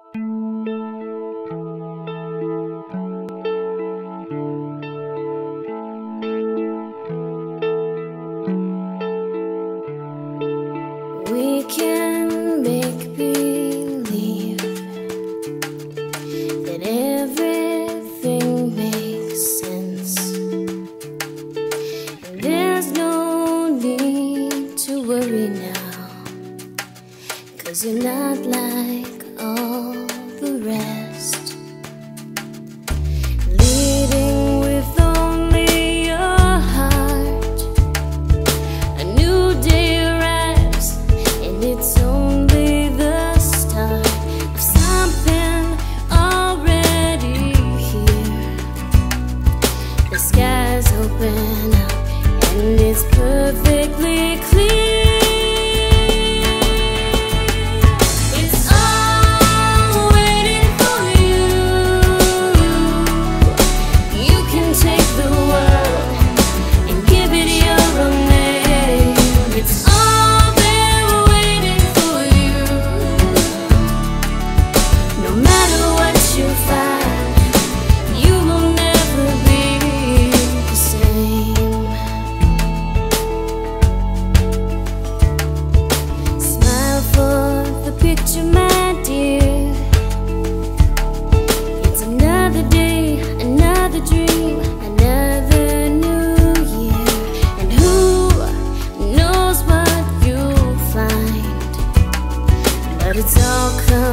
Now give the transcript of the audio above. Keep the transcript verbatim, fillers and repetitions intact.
We can make believe that everything makes sense, and there's no need to worry now, 'cause you're not like all the rest, leading with only your heart. A new day arrives, and it's only the start of something already here. The skies open up, and it's perfectly clear. Picture, my dear, it's another day, another dream, another new year, and who knows what you'll find, but it's all come